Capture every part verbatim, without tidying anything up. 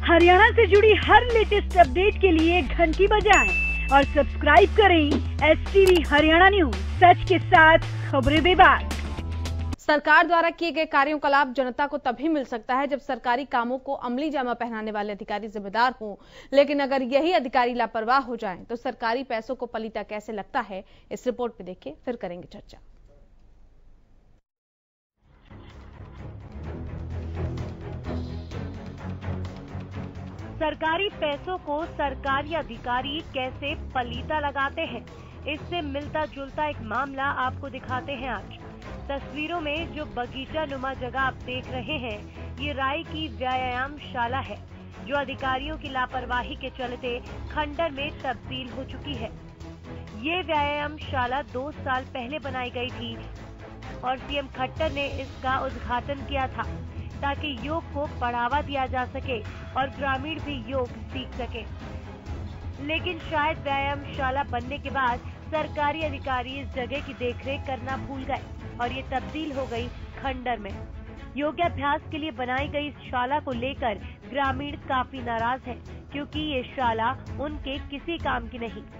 हरियाणा से जुड़ी हर latest update के लिए घंटी बजाएं और सब्सक्राइब करें S T V Haryana news, सच के साथ खबरें बेबाक। सरकार द्वारा किए गए कार्यों का लाभ जनता को तभी मिल सकता है जब सरकारी कामों को अमली जामा पहनाने वाले अधिकारी जिम्मेदार हों, लेकिन अगर यही अधिकारी लापरवाह हो जाएं तो सरकारी पैसों को पलीता कैसे लगता है, इस रिपोर्ट में देखिए, फिर करेंगे चर्चा। सरकारी पैसों को सरकारी अधिकारी कैसे पलीता लगाते हैं, इससे मिलता जुलता एक मामला आपको दिखाते हैं आज। तस्वीरों में जो बगीचा नुमा जगह आप देख रहे हैं, ये राय की व्यायामशाला है जो अधिकारियों की लापरवाही के चलते खंडर में तब्दील हो चुकी है। ये व्यायामशाला दो साल पहले बनाई गई थी और सीएम खट्टर ने इसका उद्घाटन किया था ताकि योग को बढ़ावा दिया जा सके और ग्रामीण भी योग सीख सके। लेकिन शायद व्यायामशाला बनने के बाद सरकारी अधिकारी इस जगह की देखरेख करना भूल गए और ये तब्दील हो गई खंडर में। योगाभ्यास के लिए बनाई गई इस शाला को लेकर ग्रामीण काफी नाराज हैं, क्योंकि ये शाला उनके किसी काम की नहीं।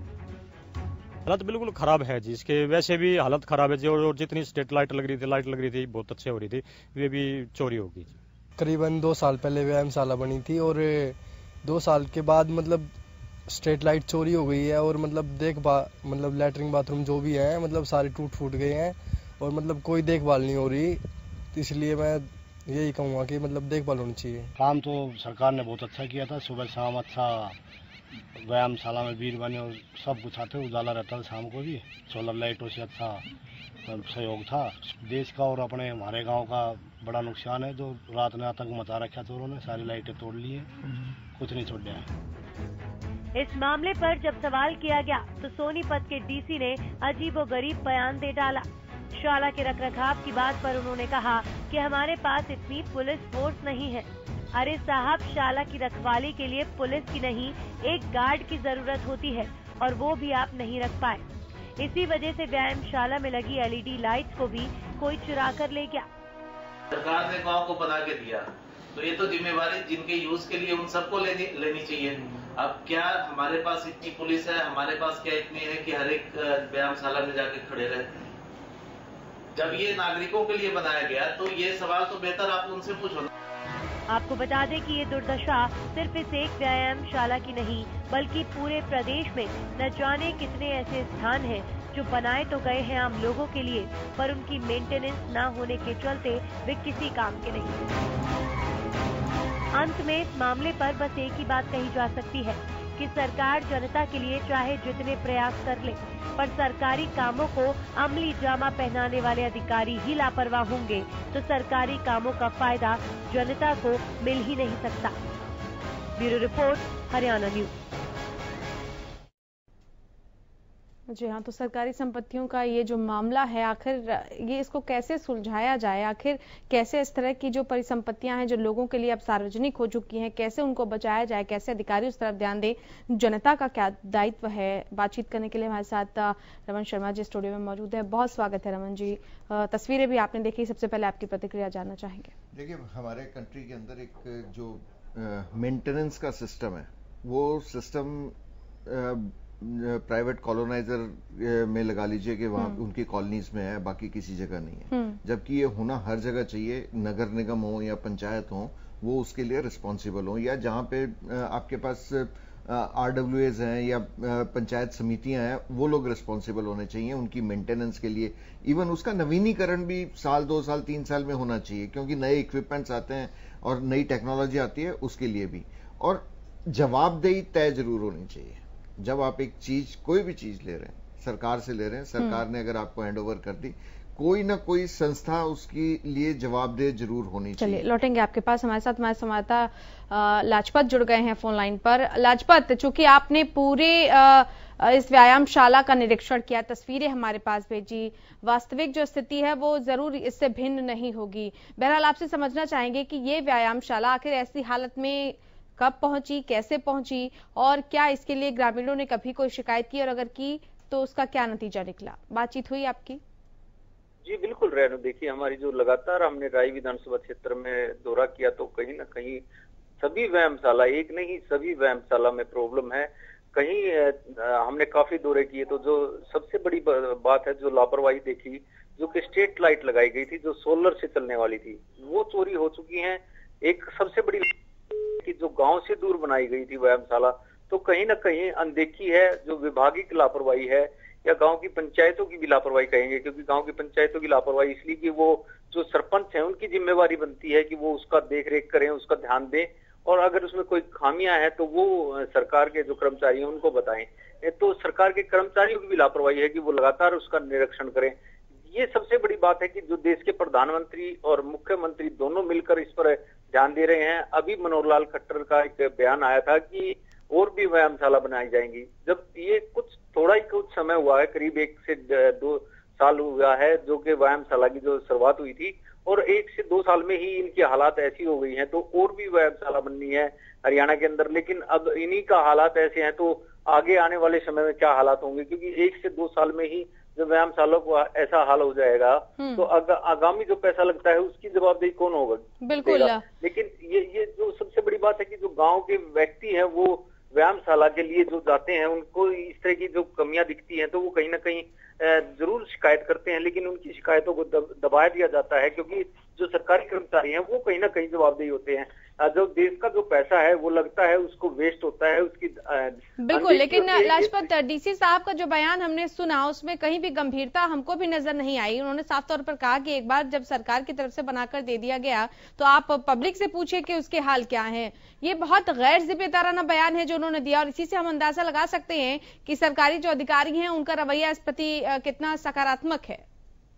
हालत बिल्कुल खराब है जी, इसके वैसे भी हालत खराब है जी। और जितनी स्ट्रीट लाइट लग रही थी लाइट लग रही थी बहुत अच्छे हो रही थी, वे भी चोरी होगी जी। करीबन दो साल पहले व्यायामशाला बनी थी और दो साल के बाद मतलब स्ट्रीट लाइट चोरी हो गई है और मतलब देख बा मतलब लैटरिन बाथरूम जो भी है मतलब सारे टूट फूट गए हैं और मतलब कोई देखभाल नहीं हो रही। तो इसलिए मैं यही कहूँगा कि मतलब देखभाल होनी चाहिए। काम तो सरकार ने बहुत अच्छा किया था, सुबह शाम अच्छा व्यायामशाला में भीड़ बने और सब कुछ आते, उजाला रहता था शाम को भी, सोलर लाइटों से अच्छा सहयोग था। देश का और अपने हमारे गांव का बड़ा नुकसान है, जो रात ने आतंक मचा रखा चोरों ने, सारी लाइटें तोड़ ली है, कुछ नहीं छोड़ दिया। इस मामले पर जब सवाल किया गया तो सोनीपत के डीसी ने अजीबोगरीब बयान दे डाला। शाला के रखरखाव की बात पर उन्होंने कहा कि हमारे पास इतनी पुलिस फोर्स नहीं है। अरे साहब, शाला की रखवाली के लिए पुलिस की नहीं एक गार्ड की जरूरत होती है और वो भी आप नहीं रख पाए। इसी वजह से व्यायामशाला में लगी एल ई डी लाइट्स को भी कोई चुरा कर ले गया। सरकार ने गांव को बना के दिया तो ये तो जिम्मेवारी जिनके यूज के लिए उन सबको लेनी लेनी चाहिए। अब क्या हमारे पास इतनी पुलिस है, हमारे पास क्या इतनी है कि हर एक व्यायामशाला में जाके खड़े रहते हैं? जब ये नागरिकों के लिए बनाया गया तो ये सवाल तो बेहतर आप उनसे पूछो। आपको बता दें कि ये दुर्दशा सिर्फ इस एक व्यायामशाला की नहीं बल्कि पूरे प्रदेश में न जाने कितने ऐसे स्थान हैं जो बनाए तो गए हैं आम लोगों के लिए, पर उनकी मेंटेनेंस न होने के चलते वे किसी काम के नहीं। अंत में इस मामले पर बस एक ही बात कही जा सकती है कि सरकार जनता के लिए चाहे जितने प्रयास कर ले, पर सरकारी कामों को अमली जामा पहनाने वाले अधिकारी ही लापरवाह होंगे तो सरकारी कामों का फायदा जनता को मिल ही नहीं सकता। Bureau report, Haryana news. जी हाँ, तो सरकारी संपत्तियों का ये जो मामला है, आखिर ये इसको कैसे सुलझाया जाए, आखिर कैसे इस तरह की जो परिसंपत्तियां हैं जो लोगों के लिए अब सार्वजनिक हो चुकी हैं, कैसे उनको बचाया जाए, कैसे अधिकारी उस तरफ ध्यान दें, जनता का क्या दायित्व है। बातचीत करने के लिए हमारे साथ रमन शर्मा जी स्टूडियो में मौजूद है। बहुत स्वागत है रमन जी। तस्वीरें भी आपने देखी, सबसे पहले आपकी प्रतिक्रिया जानना चाहेंगे। देखिए, हमारे कंट्री के अंदर एक जो मेंटेनेंस का सिस्टम है वो सिस्टम प्राइवेट कॉलोनाइजर में लगा लीजिए कि वहां उनकी कॉलोनीज में है, बाकी किसी जगह नहीं है। जबकि ये होना हर जगह चाहिए, नगर निगम हो या पंचायत हो वो उसके लिए रिस्पॉन्सिबल हो, या जहां पे आपके पास आरडब्ल्यूएज हैं या पंचायत समितियां हैं वो लोग रिस्पॉन्सिबल होने चाहिए उनकी मेंटेनेंस के लिए। इवन उसका नवीनीकरण भी साल दो साल तीन साल में होना चाहिए, क्योंकि नए इक्विपमेंट्स आते हैं और नई टेक्नोलॉजी आती है, उसके लिए भी। और जवाबदेही तय जरूर होनी चाहिए। जब आप एक चीज, कोई भी चीज ले रहे हैं, सरकार से ले रहे हैं, सरकार ने अगर आपको हैंड ओवर कर दी, कोई ना कोई संस्था उसके लिए जवाबदेह जरूर होनी चाहिए। चलिए लौटेंगे आपके पास। हमारे साथ हमारे संवाददाता लाजपत जुड़ गए हैं फोन लाइन पर। लाजपत, चूंकि आपने पूरे आ, इस व्यायामशाला का निरीक्षण किया, तस्वीरें हमारे पास भेजी, वास्तविक जो स्थिति है वो जरूर इससे भिन्न नहीं होगी। बहरहाल आपसे समझना चाहेंगे कि ये व्यायामशाला आखिर ऐसी हालत में कब पहुंची, कैसे पहुंची, और क्या इसके लिए ग्रामीणों ने कभी कोई शिकायत की, और अगर की तो उसका क्या नतीजा निकला? बातचीत हुई आपकी? जी बिल्कुल रेणु, देखिए हमारी जो लगातार हमने राय विधानसभा क्षेत्र में दौरा किया तो कहीं ना कहीं सभी व्यायामशाला, एक नहीं सभी व्यायामशाला में प्रॉब्लम है। कहीं हमने काफी दौरे किए तो जो सबसे बड़ी बात है, जो लापरवाही देखी, जो कि स्ट्रीट लाइट लगाई गई थी जो सोलर से चलने वाली थी, वो चोरी हो चुकी है। एक सबसे बड़ी कि जो गांव से दूर बनाई गई थी व्यायामशाला, तो कहीं ना कहीं अनदेखी है, जो विभागीय की लापरवाही है या गांव की पंचायतों की भी लापरवाही कहेंगे, क्योंकि गांव की पंचायतों की लापरवाही इसलिए कि वो जो सरपंच है उनकी जिम्मेवारी बनती है कि वो उसका देख रेख करें, उसका ध्यान दें, और अगर उसमें कोई खामियां हैं तो वो सरकार के जो कर्मचारी हैं उनको बताएं। तो सरकार के कर्मचारियों की भी लापरवाही है कि वो लगातार उसका निरीक्षण करें। ये सबसे बड़ी बात है कि जो देश के प्रधानमंत्री और मुख्यमंत्री दोनों मिलकर इस पर ध्यान दे रहे हैं। अभी मनोहर लाल खट्टर का एक बयान आया था कि और भी व्यायामशाला बनाई जाएंगी। जब ये कुछ थोड़ा ही कुछ समय हुआ है, करीब एक से दो साल हुआ है जो कि व्यायामशाला की जो शुरुआत हुई थी, और एक से दो साल में ही इनकी हालात ऐसी हो गई हैं, तो और भी व्यायामशाला बननी है हरियाणा के अंदर। लेकिन अब इन्हीं का हालात ऐसे हैं तो आगे आने वाले समय में क्या हालात होंगे, क्योंकि एक से दो साल में ही जब व्यायामशाला को ऐसा हाल हो जाएगा तो आगामी जो पैसा लगता है उसकी जवाबदेही कौन होगा? बिल्कुल। लेकिन ये ये जो सबसे बड़ी बात है कि जो गांव के व्यक्ति हैं वो व्यायामशाला के लिए जो जाते हैं उनको इस तरह की जो कमियां दिखती हैं तो वो कहीं ना कहीं जरूर शिकायत करते हैं, लेकिन उनकी शिकायतों को दबा दिया जाता है, क्योंकि जो सरकारी कर्मचारी हैं वो कहीं ना कहीं जवाबदेही होते हैं। जो देश का जो पैसा है वो लगता है उसको वेस्ट होता है, उसकी बिल्कुल। लेकिन लाजपत, डीसी साहब का जो बयान हमने सुना उसमें कहीं भी गंभीरता हमको भी नजर नहीं आई। उन्होंने साफ तौर पर कहा कि एक बार जब सरकार की तरफ से बनाकर दे दिया गया तो आप पब्लिक से पूछे कि उसके हाल क्या है। ये बहुत गैर जिम्मेदाराना बयान है जो उन्होंने दिया, और इसी से हम अंदाजा लगा सकते हैं कि सरकारी जो अधिकारी हैं उनका रवैया इस प्रति कितना सकारात्मक है।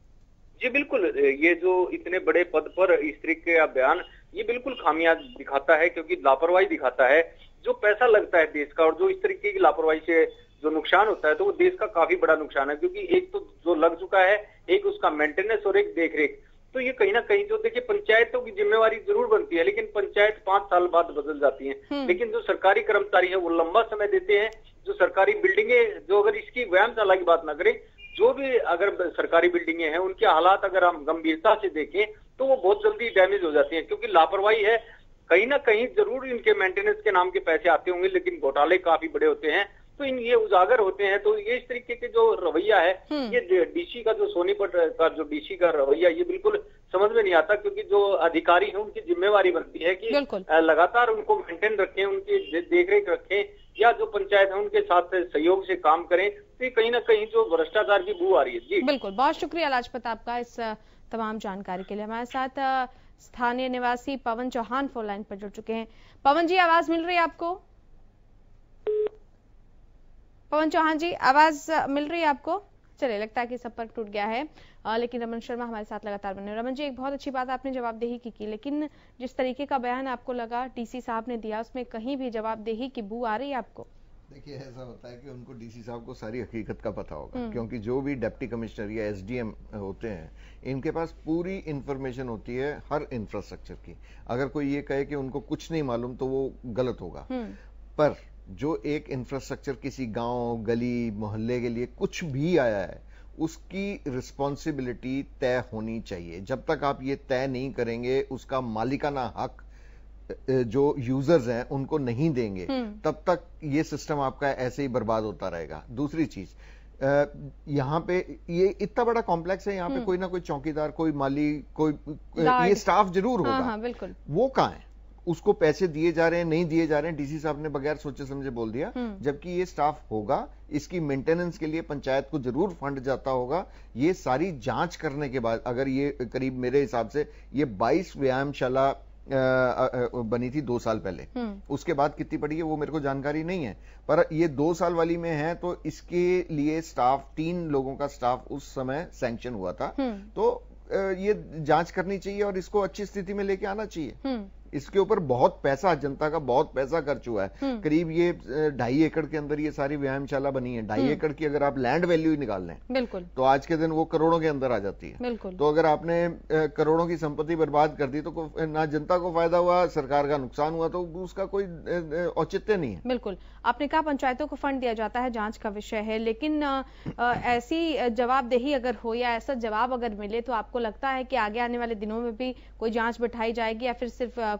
जी बिल्कुल, ये जो इतने बड़े पद पर इस तरीके का बयान ये बिल्कुल खामियां दिखाता है, क्योंकि लापरवाही दिखाता है। जो पैसा लगता है देश का और जो इस तरीके की लापरवाही से जो नुकसान होता है तो वो देश का काफी बड़ा नुकसान है, क्योंकि एक तो जो लग चुका है, एक उसका मेंटेनेंस और एक देखरेख। तो ये कहीं ना कहीं जो देखिए पंचायतों की जिम्मेवारी जरूर बनती है, लेकिन पंचायत पांच साल बाद बदल जाती है। लेकिन जो सरकारी कर्मचारी है वो लंबा समय देते हैं। जो सरकारी बिल्डिंगे, जो अगर इसकी व्यायामशाला की बात ना करें, जो भी अगर सरकारी बिल्डिंगे हैं उनके हालात अगर हम गंभीरता से देखें तो वो बहुत जल्दी डैमेज हो जाती हैं, क्योंकि लापरवाही है। कहीं ना कहीं जरूर इनके मेंटेनेंस के नाम के पैसे आते होंगे, लेकिन घोटाले काफी बड़े होते हैं तो इन ये उजागर होते हैं। तो ये इस तरीके के जो रवैया है, ये डीसी का जो सोनीपत का जो डीसी का रवैया ये बिल्कुल समझ में नहीं आता, क्योंकि जो अधिकारी हैं उनकी जिम्मेवारी बनती है कि लगातार उनको मेंटेन रखें, उनकी देखरेख रखें, या जो पंचायत है उनके साथ सहयोग से काम करें। तो कहीं ना कहीं जो भ्रष्टाचार की बू आ रही है। जी बिल्कुल, बहुत शुक्रिया लाजपत आपका इस तमाम जानकारी के लिए। हमारे साथ स्थानीय निवासी पवन चौहान फोन लाइन पर जुड़ चुके हैं। पवन जी, आवाज मिल रही है आपको? पवन चौहान जी, आवाज मिल रही है आपको? चलिए, लगता है कि संपर्क टूट गया है, आ, लेकिन रमन शर्मा हमारे साथ लगातार बने। रमन जी, एक बहुत अच्छी बात आपने जवाबदेही की, की लेकिन जिस तरीके का बयान आपको लगा डीसी साहब ने दिया उसमें कहीं भी जवाबदेही की बू आ रही है आपको? देखिए, ऐसा होता है कि उनको डीसी साहब को सारी हकीकत का पता होगा, क्योंकि जो भी डिप्टी कमिश्नर या एसडीएम होते हैं इनके पास पूरी इंफॉर्मेशन होती है हर इंफ्रास्ट्रक्चर की। अगर कोई ये कहे कि उनको कुछ नहीं मालूम तो वो गलत होगा। पर जो एक इंफ्रास्ट्रक्चर किसी गांव, गली, मोहल्ले के लिए कुछ भी आया है उसकी रिस्पॉन्सिबिलिटी तय होनी चाहिए। जब तक आप ये तय नहीं करेंगे, उसका मालिकाना हक जो यूजर्स हैं उनको नहीं देंगे, तब तक ये सिस्टम आपका ऐसे ही बर्बाद होता रहेगा। दूसरी चीज, यहाँ पे ये इतना बड़ा कॉम्प्लेक्स है, यहाँ पे कोई ना कोई चौकीदार, कोई माली, कोई ये स्टाफ जरूर होगा। हाँ, हाँ, बिल्कुल। वो कहाँ है? उसको पैसे दिए जा रहे हैं, नहीं दिए जा रहे हैं, डीसी साहब ने बगैर सोचे समझे बोल दिया। जबकि ये स्टाफ होगा, इसकी मेंटेनेंस के लिए पंचायत को जरूर फंड जाता होगा। ये सारी जांच करने के बाद, अगर ये करीब मेरे हिसाब से ये बाईस व्यायामशाला बनी थी दो साल पहले, उसके बाद कितनी पड़ी है वो मेरे को जानकारी नहीं है, पर ये दो साल वाली में है तो इसके लिए स्टाफ, तीन लोगों का स्टाफ उस समय सैंक्शन हुआ था। तो ये जांच करनी चाहिए और इसको अच्छी स्थिति में लेके आना चाहिए। इसके ऊपर बहुत पैसा, जनता का बहुत पैसा खर्च हुआ है। करीब ये ढाई एकड़ के अंदर ये सारी व्यायामशाला बनी है। ढाई एकड़ की अगर आप लैंड वैल्यू ही निकाल लें बिल्कुल, तो आज के दिन वो करोड़ों के अंदर आ जाती है। बिल्कुल। तो अगर आपने करोड़ों की संपत्ति बर्बाद कर दी तो ना जनता को फायदा हुआ, सरकार का नुकसान हुआ, तो उसका कोई औचित्य नहीं है। बिल्कुल, आपने कहा पंचायतों को फंड दिया जाता है, जांच का विषय है, लेकिन ऐसी जवाबदेही अगर हो या ऐसा जवाब अगर मिले तो आपको लगता है कि आगे आने वाले दिनों में भी कोई जांच बिठाई जाएगी या फिर सिर्फ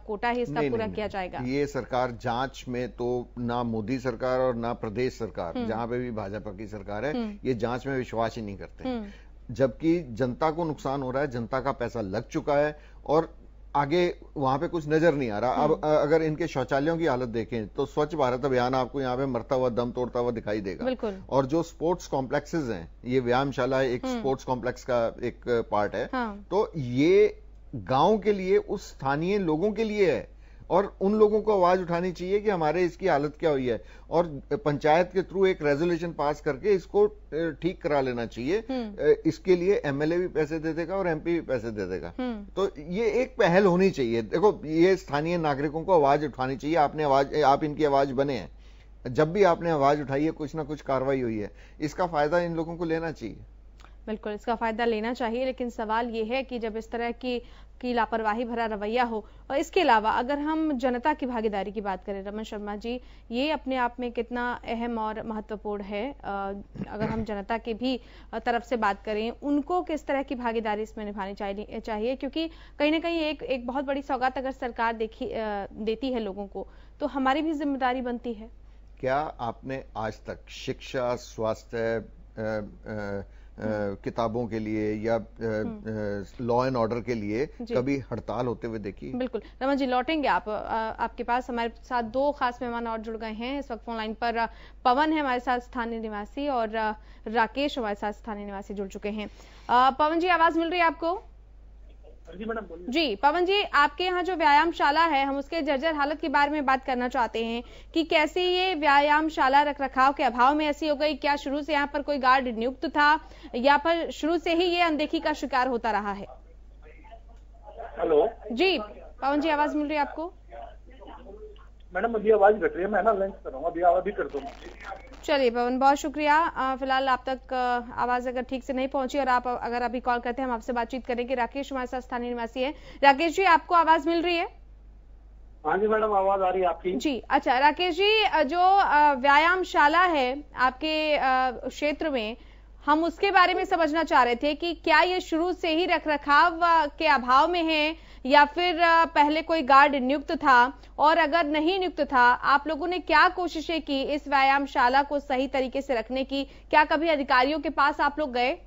कोटा ही इसका नहीं, पूरा नहीं, किया जाएगा? ये सरकार जांच में तो ना मोदी सरकार और ना प्रदेश सरकार, जहां पे भी भाजपा की सरकार है, ये जांच में विश्वास ही नहीं करते, जबकि जनता को नुकसान हो रहा है, जनता का पैसा लग चुका है और आगे वहां पे कुछ नजर नहीं आ रहा। अब अगर इनके शौचालयों की हालत देखें तो स्वच्छ भारत अभियान आपको यहाँ पे मरता हुआ दम तोड़ता हुआ दिखाई देगा। और जो स्पोर्ट्स कॉम्प्लेक्सेस हैं, ये व्यायामशाला एक स्पोर्ट्स कॉम्प्लेक्स का एक पार्ट है, हाँ। तो ये गांव के लिए, उस स्थानीय लोगों के लिए है और उन लोगों को आवाज उठानी चाहिए कि हमारे इसकी हालत क्या हुई है और पंचायत के थ्रू एक रेजोल्यूशन पास करके इसको ठीक करा लेना चाहिए। इसके लिए एमएलए भी पैसे दे देगा और एमपी भी पैसे दे देगा। तो ये एक पहल होनी चाहिए। देखो, ये स्थानीय नागरिकों को आवाज उठानी चाहिए। आपने आवाज, आप इनकी आवाज बने हैं। जब भी आपने आवाज उठाई है, कुछ ना कुछ कार्रवाई हुई है, इसका फायदा इन लोगों को लेना चाहिए। बिल्कुल, इसका फायदा लेना चाहिए, लेकिन सवाल ये है कि जब इस तरह की की लापरवाही भरा रवैया हो। और इसके अलावा अगर हम जनता की भागीदारी की बात करें, रमन शर्मा जी, ये अपने आप में कितना अहम और महत्वपूर्ण है? अगर हम जनता की भी तरफ से बात करें, उनको किस तरह की भागीदारी इसमें निभानी चाहिए? क्योंकि कहीं ना कहीं एक एक बहुत बड़ी सौगात अगर सरकार देखी देती है लोगों को, तो हमारी भी जिम्मेदारी बनती है। क्या आपने आज तक शिक्षा, स्वास्थ्य, किताबों के लिए या लॉ एंड ऑर्डर के लिए कभी हड़ताल होते हुए देखी? बिल्कुल रमन जी, लौटेंगे आप आपके पास। हमारे साथ दो खास मेहमान और जुड़ गए हैं इस वक्त फोन लाइन पर। पवन है हमारे साथ स्थानीय निवासी और राकेश हमारे साथ स्थानीय निवासी जुड़ चुके हैं। पवन जी, आवाज मिल रही है आपको? जी मैडम, बोलिए। जी पवन जी, आपके यहाँ जो व्यायामशाला है, हम उसके जर्जर हालत के बारे में बात करना चाहते हैं कि कैसे ये व्यायामशाला रख रखाव के अभाव में ऐसी हो गई? क्या शुरू से यहाँ पर कोई गार्ड नियुक्त था या फिर शुरू से ही ये अनदेखी का शिकार होता रहा है? हेलो जी पवन जी, आवाज मिल रही है आपको? मैडम मुझे आवाज घट रही है, मैं ना लंच कर रहा हूँ, अभी आवाज भी कर दूँ। चलिए पवन, बहुत शुक्रिया। फिलहाल आप तक आवाज अगर ठीक से नहीं पहुंची और आप अगर अभी कॉल करते हैं, हम आपसे बातचीत करेंगे। राकेश हमारे साथ स्थानीय निवासी है। राकेश जी, आपको आवाज मिल रही है? हाँ जी मैडम, आवाज आ रही है आपकी। जी अच्छा राकेश जी, जो व्यायामशाला है आपके क्षेत्र में, हम उसके बारे में समझना चाह रहे थे कि क्या ये शुरू से ही रख रखाव के अभाव में है या फिर पहले कोई गार्ड नियुक्त था, और अगर नहीं नियुक्त था, आप लोगों ने क्या कोशिशें की इस व्यायामशाला को सही तरीके से रखने की? क्या कभी अधिकारियों के पास आप लोग गए?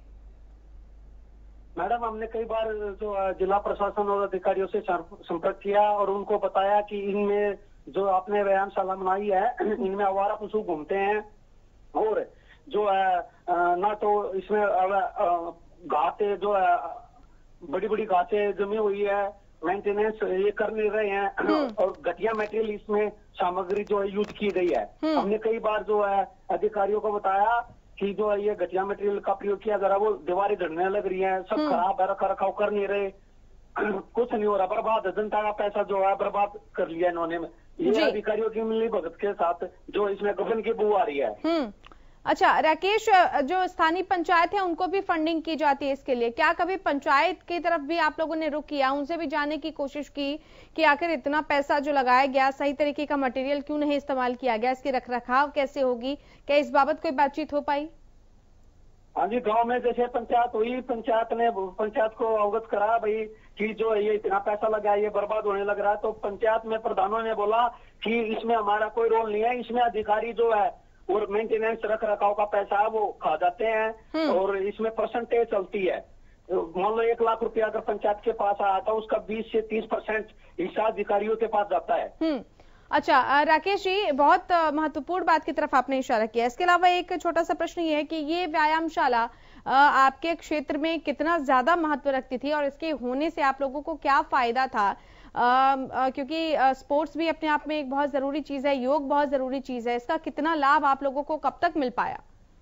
मैडम, हमने कई बार जो जिला प्रशासन और अधिकारियों से संपर्क किया और उनको बताया कि इनमें जो आपने व्यायामशाला बनाई है, इनमें आवारा पशु घूमते हैं और जो है ना तो इसमें घाटे जो है बड़ी बड़ी घाटे जमी हुई है, मेंटेनेंस ये कर नहीं रहे हैं और घटिया मटेरियल इसमें सामग्री जो है यूज की गई है। हमने कई बार जो है अधिकारियों को बताया कि जो है ये घटिया मटेरियल का प्रयोग किया जा रहा है, वो दीवारें ढलने लग रही हैं, सब खराब है, रखा रखाव कर नहीं रहे, कुछ नहीं हो रहा, बर्बाद, जनता का पैसा जो है बर्बाद कर लिया इन्होंने। ये अधिकारियों की मिली भगत के साथ जो इसमें गबन की बू आ रही है। अच्छा राकेश, जो स्थानीय पंचायत है उनको भी फंडिंग की जाती है इसके लिए, क्या कभी पंचायत की तरफ भी आप लोगों ने रुख किया, उनसे भी जानने की कोशिश की कि आखिर इतना पैसा जो लगाया गया, सही तरीके का मटेरियल क्यों नहीं इस्तेमाल किया गया, इसकी रखरखाव कैसे होगी? क्या इस बाबत कोई बातचीत हो पाई? हाँ जी, गांव में जैसे पंचायत हुई, पंचायत ने पंचायत को अवगत करा भाई कि जो ये इतना पैसा लगा, ये बर्बाद होने लग रहा है। तो पंचायत में प्रधानों ने बोला कि इसमें हमारा कोई रोल नहीं है, इसमें अधिकारी जो है और मेंटेनेंस रख रखाव का पैसा है वो खा जाते हैं और इसमें परसेंटेज चलती है। मान लो एक लाख रुपया अगर पंचायत के पास आया था, उसका बीस से तीस परसेंट हिस्सा अधिकारियों के पास जाता है। अच्छा राकेश जी, बहुत महत्वपूर्ण बात की तरफ आपने इशारा किया। इसके अलावा एक छोटा सा प्रश्न ये है कि ये व्यायामशाला आपके क्षेत्र में कितना ज्यादा महत्व रखती थी और इसके होने से आप लोगों को क्या फायदा था? आ, आ, क्योंकि आ, स्पोर्ट्स भी अपने आप में एक बहुत जरूरी चीज है, योग बहुत जरूरी चीज है, इसका कितना लाभ आप लोगों को कब तक मिल पाया?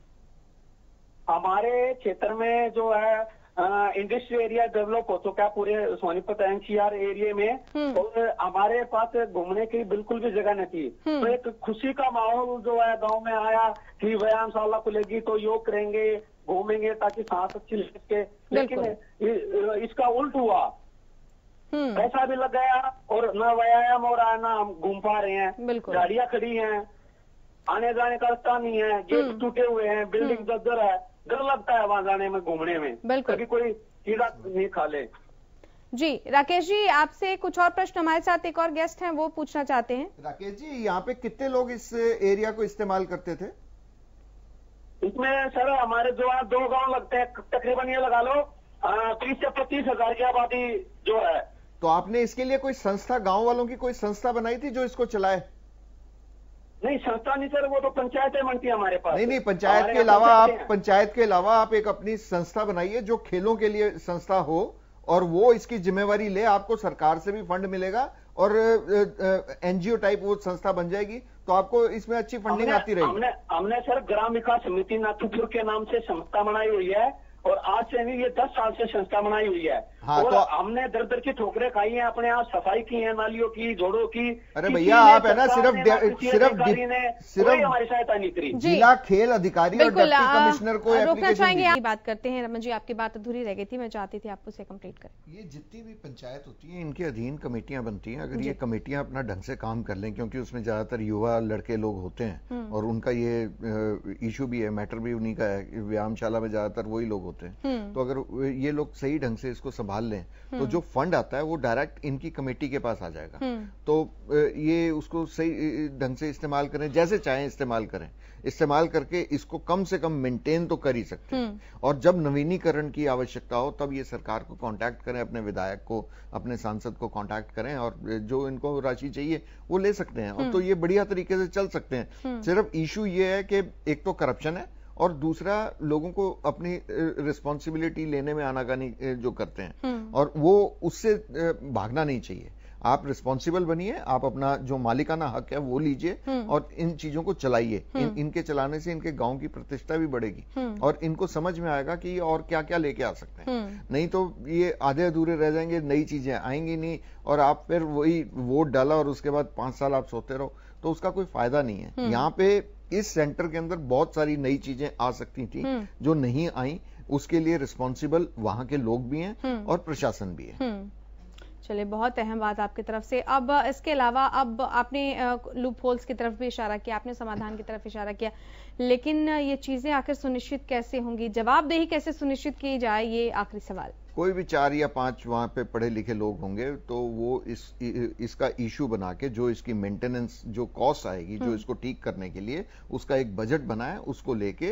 हमारे क्षेत्र में जो है इंडस्ट्रियल एरिया डेवलप हो चुका है पूरे सोनीपत एनसीआर एरिया में, और हमारे पास घूमने की बिल्कुल भी जगह नहीं थी। तो एक खुशी का माहौल जो है गांव में आया कि व्यायामशाला खुलेगी तो योग करेंगे, घूमेंगे ताकि सांस अच्छी ले सके, लेकिन इसका उल्ट हुआ, पैसा भी लग गया और न व्यायाम हो रहा है, ना हम घूम पा रहे हैं, गाड़ियां खड़ी हैं, आने जाने का रास्ता नहीं है, गेट टूटे हुए हैं, बिल्डिंग जर्जर है, डर लगता है वहां जाने में, घूमने में, कभी कोई कीड़ा नहीं खा ले। जी राकेश जी, आपसे कुछ और प्रश्न, हमारे साथ एक और गेस्ट हैं वो पूछना चाहते हैं। राकेश जी, यहाँ पे कितने लोग इस एरिया को इस्तेमाल करते थे? इसमें सर हमारे जो है दो गांव लगते हैं, तकरीबन ये लगा लो तीस से पच्चीस हजार की आबादी जो है। तो आपने इसके लिए कोई संस्था, गांव वालों की कोई संस्था बनाई थी जो इसको चलाए? नहीं संस्था नहीं सर, वो तो पंचायतें बनती है हमारे पास। नहीं नहीं, पंचायत के अलावा आप पंचायत के अलावा आप एक अपनी संस्था बनाइए जो खेलों के लिए संस्था हो और वो इसकी जिम्मेवारी ले। आपको सरकार से भी फंड मिलेगा और एनजीओ टाइप वो संस्था बन जाएगी, तो आपको इसमें अच्छी फंडिंग आती रहेगी। हमने हमने सर ग्राम विकास समिति नाथुपुर के नाम से संस्था बनाई हुई है और आज से नहीं, ये दस साल से संस्था बनाई हुई है। हाँ, और तो हमने दर दर की ठोकरें खाई हैं, अपने आप सफाई की है, नालियों की, जोड़ों की। अरे भैया आप है ना सिर्फ सिर्फ सिर्फ हमारी सहायता नहीं करी। जिला खेल अधिकारी और डिप्टी कमिश्नर को रोकना चाहेंगे। आप बात करते हैं रमन जी, आपकी बात अधूरी रह गई थी, मैं चाहती थी आप उसे कंप्लीट करें। ये जितनी भी पंचायत होती है इनके अधीन कमेटियां बनती हैं। अगर ये कमेटियां अपना ढंग से काम कर लें, क्योंकि उसमें ज्यादातर युवा लड़के लोग होते हैं और उनका ये इशू भी है, मैटर भी उन्हीं का है, व्यायामशाला में ज्यादातर वही लोग होते हैं। तो अगर ये लोग सही ढंग से इसको संभाल लें तो जो फंड आता है वो डायरेक्ट इनकी कमेटी के पास आ जाएगा। तो ये उसको सही ढंग से इस्तेमाल करें, जैसे चाहें इस्तेमाल करें। इस्तेमाल करके इसको कम से कम मेंटेन तो कर ही सकते हैं। और जब नवीनीकरण की आवश्यकता हो तब ये सरकार को कांटेक्ट करें, अपने विधायक को, अपने सांसद को कांटेक्ट करें और जो इनको राशि चाहिए वो ले सकते हैं। और तो ये बढ़िया तरीके से चल सकते हैं। सिर्फ इशू ये है कि एक तो करप्शन है और दूसरा लोगों को अपनी रिस्पॉन्सिबिलिटी लेने में आनाकानी जो करते हैं और वो उससे भागना नहीं चाहिए। आप रिस्पॉन्सिबल बनिए, आप अपना जो मालिकाना हक है वो लीजिए और इन चीजों को चलाइए। इन, इनके चलाने से इनके गांव की प्रतिष्ठा भी बढ़ेगी और इनको समझ में आएगा कि ये और क्या क्या लेके आ सकते हैं। नहीं तो ये आधे अधूरे रह जाएंगे, नई चीजें आएंगी नहीं और आप फिर वही वोट डाला और उसके बाद पांच साल आप सोते रहो, तो उसका कोई फायदा नहीं है। यहाँ पे इस सेंटर के अंदर बहुत सारी नई चीजें आ सकती थी जो नहीं आई। उसके लिए रिस्पॉन्सिबल वहां के लोग भी हैं और प्रशासन भी है। चलिए, बहुत अहम बात आपकी तरफ से। अब इसके अलावा अब आपने लूप होल्स की तरफ भी इशारा किया, आपने समाधान की तरफ इशारा किया, लेकिन ये चीजें आखिर सुनिश्चित कैसे होंगी, जवाबदेही कैसे सुनिश्चित की जाए, ये आखिरी सवाल। कोई भी चार या पांच वहां पे पढ़े लिखे लोग होंगे तो वो इस इसका इशू बना के जो इसकी मेंटेनेंस जो कॉस्ट आएगी, जो इसको ठीक करने के लिए उसका एक बजट बनाए, उसको लेके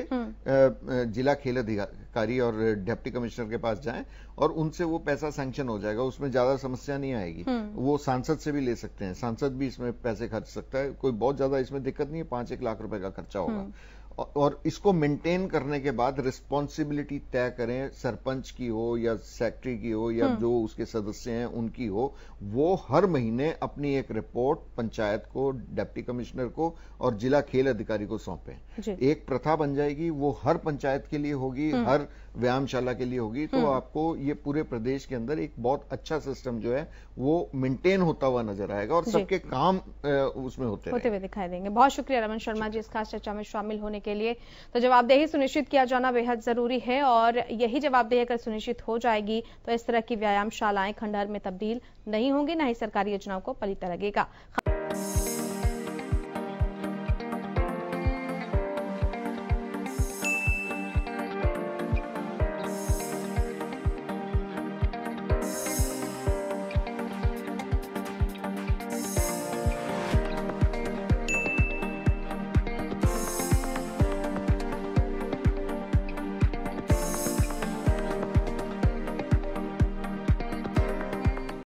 जिला खेल अधिकारी और डिप्टी कमिश्नर के पास जाएं और उनसे वो पैसा सैंक्शन हो जाएगा। उसमें ज्यादा समस्या नहीं आएगी। वो सांसद से भी ले सकते हैं, सांसद भी इसमें पैसे खर्च सकता है, कोई बहुत ज्यादा इसमें दिक्कत नहीं है, पांच एक लाख रुपए का खर्चा होगा। और इसको मेंटेन करने के बाद रिस्पॉन्सिबिलिटी तय करें, सरपंच की हो या सेक्रेटरी की हो या जो उसके सदस्य हैं उनकी हो। वो हर महीने अपनी एक रिपोर्ट पंचायत को, डिप्टी कमिश्नर को और जिला खेल अधिकारी को सौंपें। एक प्रथा बन जाएगी, वो हर पंचायत के लिए होगी, हर व्यायामशाला के लिए होगी। तो आपको ये पूरे प्रदेश के अंदर एक बहुत अच्छा सिस्टम जो है वो मेंटेन होता हुआ नजर आएगा और सबके काम उसमें होते होते हुए दिखाई देंगे। बहुत शुक्रिया रमन शर्मा जी इस खास चर्चा में शामिल होने के लिए। तो जवाबदेही सुनिश्चित किया जाना बेहद जरूरी है और यही जवाबदेही अगर सुनिश्चित हो जाएगी तो इस तरह की व्यायामशालाएं खंडहर में तब्दील नहीं होंगी, न ही सरकारी योजनाओं को पलीता लगेगा।